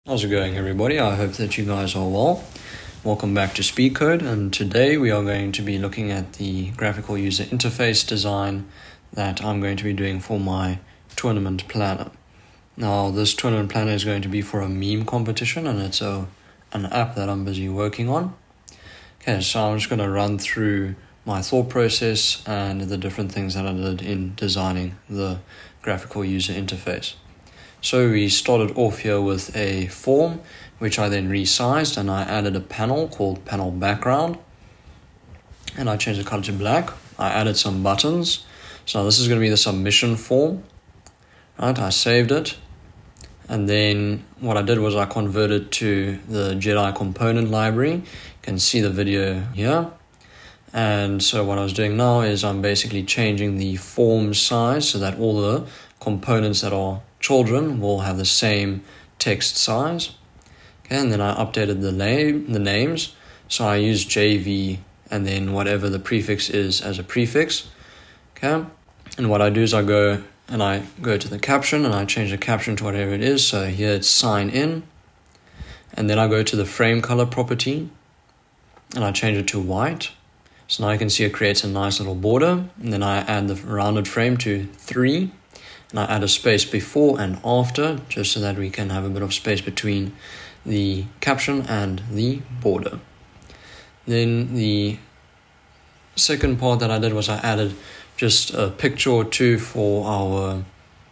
How's it going, everybody? I hope that you guys are well. Welcome back to Speed Code, and today we are going to be looking at the graphical user interface design that I'm going to be doing for my tournament planner. Now, this tournament planner is going to be for a meme competition, and it's an app that I'm busy working on. Okay, so I'm just going to run through my thought process and the different things that I did in designing the graphical user interface. So we started off here with a form, which I then resized, and I added a panel called panel background, and I changed the color to black. I added some buttons. So this is going to be the submission form, right? I saved it, and then what I did was I converted to the Jedi component library. You can see the video here. And so what I was doing now is I'm basically changing the form size so that all the components that are children will have the same text size. Okay, and then I updated the names. So I used JV and then whatever the prefix is as a prefix. Okay, and what I do is I go to the caption and I change the caption to whatever it is. So here it's sign in, and then I go to the frame color property and I change it to white. So now you can see it creates a nice little border, and then I add the rounded frame to 3. And I add a space before and after, just so that we can have a bit of space between the caption and the border. Then the second part that I did was I added just a picture or two for our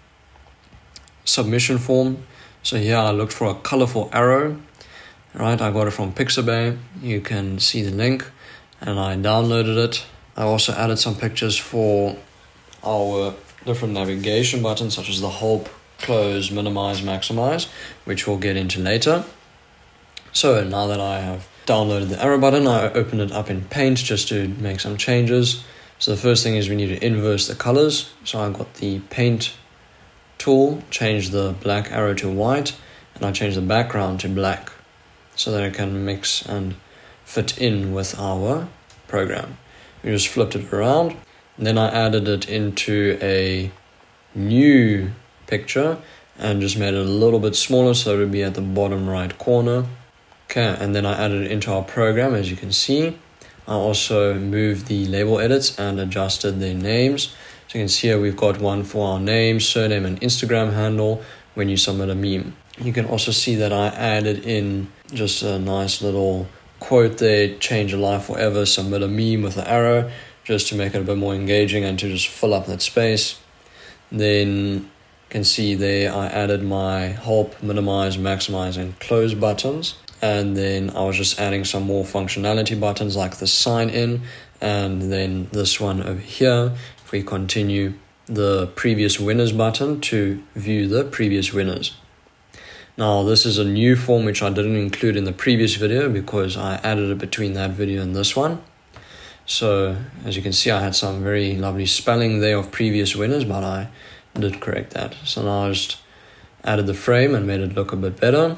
submission form. So here I looked for a colorful arrow, right? I got it from Pixabay. You can see the link, and I downloaded it. I also added some pictures for our different navigation buttons, such as the help, close, minimize, maximize, which we'll get into later. So now that I have downloaded the arrow button, I opened it up in Paint just to make some changes. So the first thing is we need to inverse the colors. So I got the Paint tool, changed the black arrow to white, and I changed the background to black so that it can mix and fit in with our program. We just flipped it around. And then I added it into a new picture and just made it a little bit smaller so it would be at the bottom right corner. Okay, and then I added it into our program, as you can see. I also moved the label edits and adjusted their names. So you can see here we've got one for our name, surname, and Instagram handle when you submit a meme. You can also see that I added in just a nice little quote there: change your life forever, submit a meme with an arrow, just to make it a bit more engaging and to just fill up that space. Then you can see there I added my help, minimize, maximize, and close buttons. And then I was just adding some more functionality buttons like the sign in, and then this one over here, if we continue, the previous winners button to view the previous winners. Now this is a new form which I didn't include in the previous video because I added it between that video and this one. So as you can see, I had some very lovely spelling there of previous winners, but I did correct that. So now I just added the frame and made it look a bit better.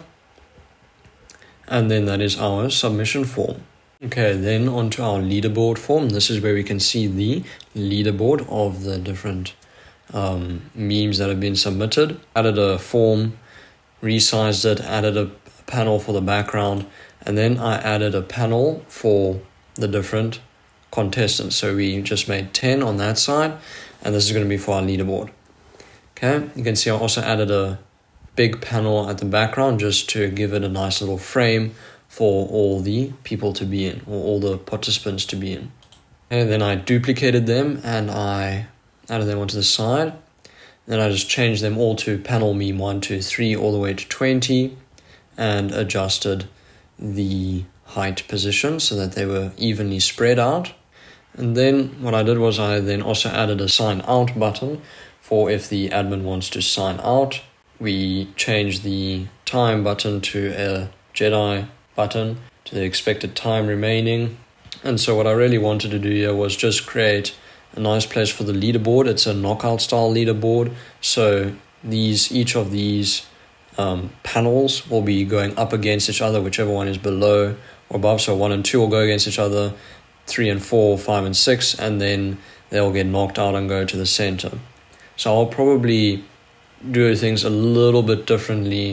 And then that is our submission form. Okay, then onto our leaderboard form. This is where we can see the leaderboard of the different memes that have been submitted. Added a form, resized it, added a panel for the background, and then I added a panel for the different contestants. So we just made 10 on that side, and this is going to be for our leaderboard. Okay, you can see I also added a big panel at the background just to give it a nice little frame for all the people to be in, or all the participants to be in. And then I duplicated them and I added them onto the side. Then I just changed them all to panel meme 1, 2, 3 all the way to 20, and adjusted the height position so that they were evenly spread out. And then what I did was I then also added a sign out button for if the admin wants to sign out. We changed the time button to a Jedi button to the expected time remaining. And so what I really wanted to do here was just create a nice place for the leaderboard. It's a knockout style leaderboard. So each of these panels will be going up against each other, whichever one is below or above. So 1 and 2 will go against each other, 3 and 4, 5 and 6, and then they'll get knocked out and go to the center. So I'll probably do things a little bit differently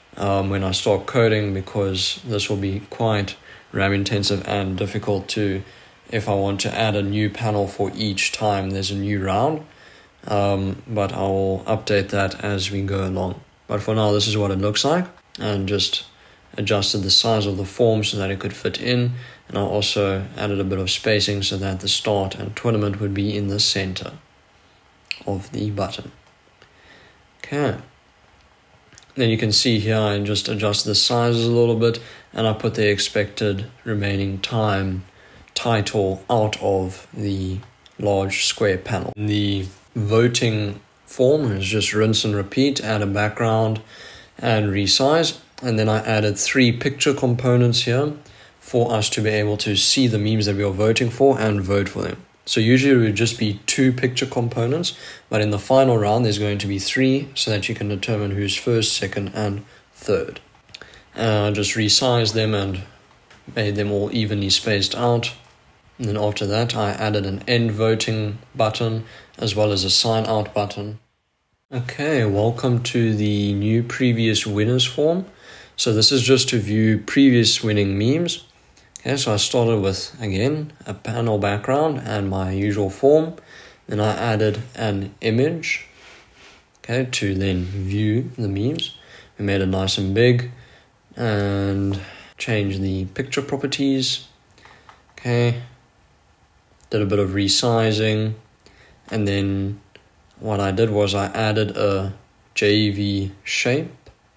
when I start coding, because this will be quite RAM intensive and difficult to, if I want to add a new panel for each time there's a new round. But I will update that as we go along. But for now, this is what it looks like, and just adjusted the size of the form so that it could fit in, and I also added a bit of spacing so that the start and tournament would be in the center of the button. Okay. Then you can see here I just adjust the sizes a little bit, and I put the expected remaining time title out of the large square panel. The voting form is just rinse and repeat, add a background and resize. And then I added 3 picture components here for us to be able to see the memes that we are voting for and vote for them. So usually it would just be 2 picture components, but in the final round there's going to be 3 so that you can determine who's first, second and third. And I just resized them and made them all evenly spaced out. And then after that I added an end voting button as well as a sign out button. Okay, welcome to the new previous winners form. So this is just to view previous winning memes. Okay, so I started with, again, a panel background and my usual form. Then I added an image, okay, to then view the memes. We made it nice and big and changed the picture properties. Okay, did a bit of resizing, and then what I did was I added a JV shape.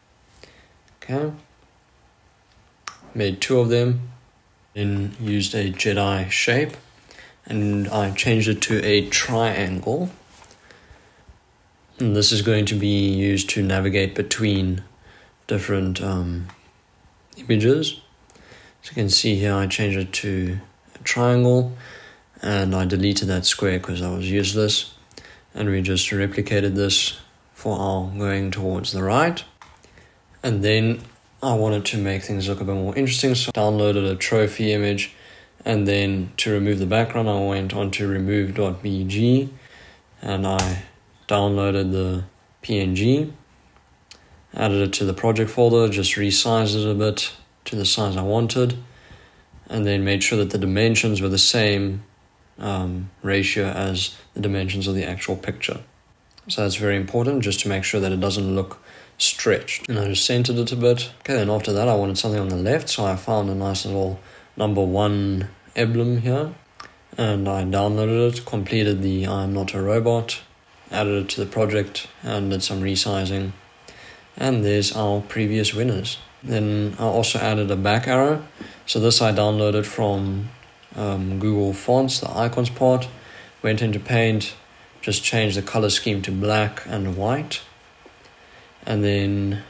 Okay, made 2 of them. Then used a Jedi shape, and I changed it to a triangle. And this is going to be used to navigate between different images. So you can see here I changed it to a triangle, and I deleted that square because that was useless. And we just replicated this for our going towards the right. And then I wanted to make things look a bit more interesting, so I downloaded a trophy image, and then to remove the background I went on to remove.bg, and I downloaded the PNG, added it to the project folder, just resized it a bit to the size I wanted, and then made sure that the dimensions were the same ratio as the dimensions of the actual picture. So that's very important, just to make sure that it doesn't look stretched. And I just centered it a bit. Okay, then after that I wanted something on the left, so I found a nice little number 1 emblem here, and I downloaded it, completed the I'm not a robot, added it to the project and did some resizing, and there's our previous winners. Then I also added a back arrow, so this I downloaded from Google Fonts, the icons part, went into Paint, just changed the color scheme to black and white, and then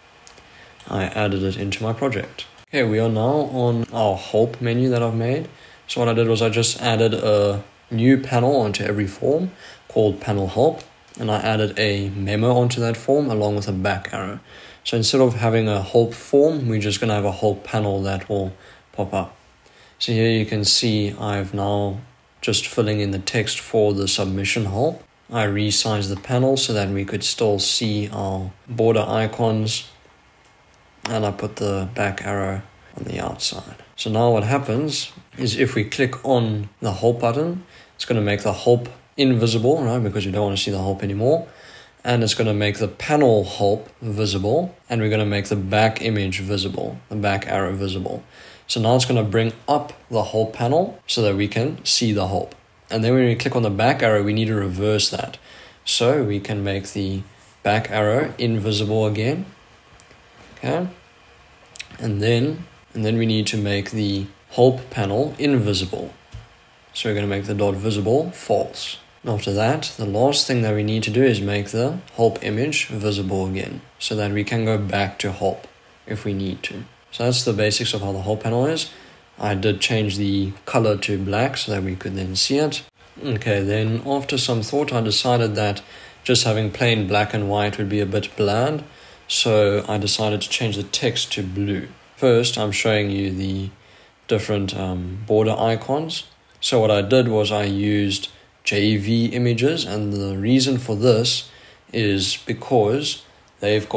I added it into my project. Okay, we are now on our help menu that I've made. So what I did was I just added a new panel onto every form called panel help, and I added a memo onto that form along with a back arrow. So instead of having a help form, we're just going to have a help panel that will pop up. So here you can see I've now just filling in the text for the submission help. I resized the panel so that we could still see our border icons, and I put the back arrow on the outside. So now what happens is if we click on the help button, it's going to make the help invisible, right, because we don't want to see the help anymore, and it's going to make the panel help visible, and we're going to make the back image visible, the back arrow visible. So now it's going to bring up the help panel so that we can see the help. And then when we click on the back arrow, we need to reverse that. So we can make the back arrow invisible again. Okay. And then we need to make the help panel invisible. So we're going to make the dot visible false. And after that, the last thing that we need to do is make the help image visible again, so that we can go back to help if we need to. So that's the basics of how the help panel is. I did change the color to black so that we could then see it. Okay, then after some thought, I decided that just having plain black and white would be a bit bland. So I decided to change the text to blue. First, I'm showing you the different border icons. So what I did was I used JV images, and the reason for this is because they've got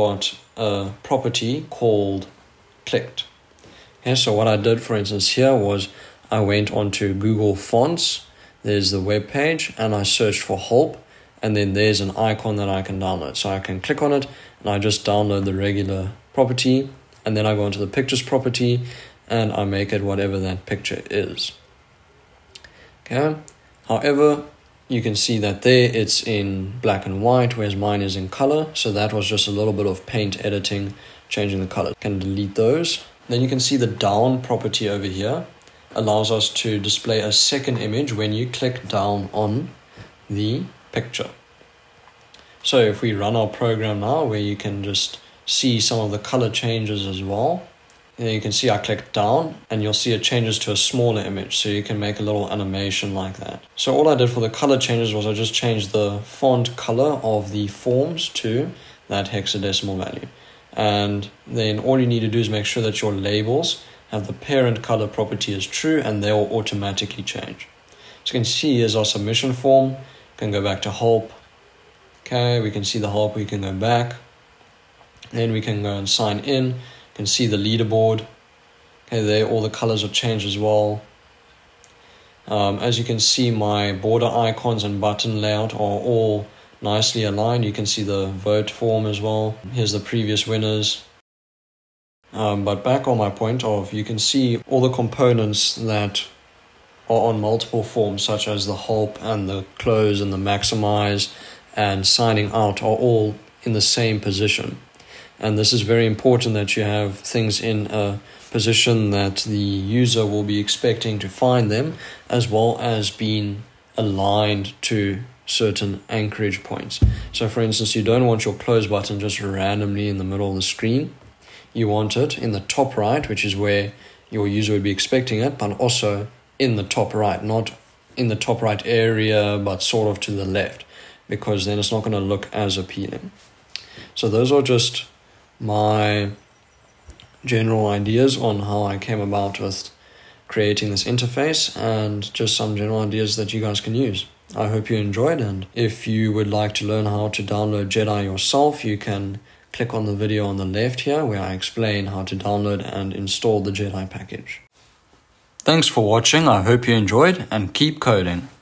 a property called clicked. Okay, so what I did, for instance, here was I went onto Google Fonts, there's the web page, and I searched for help, and then there's an icon that I can download. So I can click on it, and I just download the regular property, and then I go into the pictures property, and I make it whatever that picture is. Okay, however, you can see that there it's in black and white, whereas mine is in color. So that was just a little bit of paint editing, changing the color. Can delete those. Then you can see the down property over here allows us to display a second image when you click down on the picture. So if we run our program now, where you can just see some of the color changes as well. And you can see I click down and you'll see it changes to a smaller image, so you can make a little animation like that. So all I did for the color changes was I just changed the font color of the forms to that hexadecimal value. And then all you need to do is make sure that your labels have the parent color property as true, and they will automatically change. So you can see here's our submission form. You can go back to help. Okay, we can see the help, we can go back. Then we can go and sign in. You can see the leaderboard. Okay, there all the colors are changed as well. As you can see, my border icons and button layout are all nicely aligned. You can see the vote form as well. Here's the previous winners. But back on my point of, you can see all the components that are on multiple forms, such as the help and the close and the maximize and signing out, are all in the same position. And this is very important, that you have things in a position that the user will be expecting to find them, as well as being aligned to certain anchorage points. So for instance, you don't want your close button just randomly in the middle of the screen. You want it in the top right, which is where your user would be expecting it, but also in the top right, not in the top right area, but sort of to the left, because then it's not going to look as appealing. So those are just my general ideas on how I came about with creating this interface, and just some general ideas that you guys can use. I hope you enjoyed, and if you would like to learn how to download Jedi yourself, you can click on the video on the left here where I explain how to download and install the Jedi package. Thanks for watching, I hope you enjoyed, and keep coding.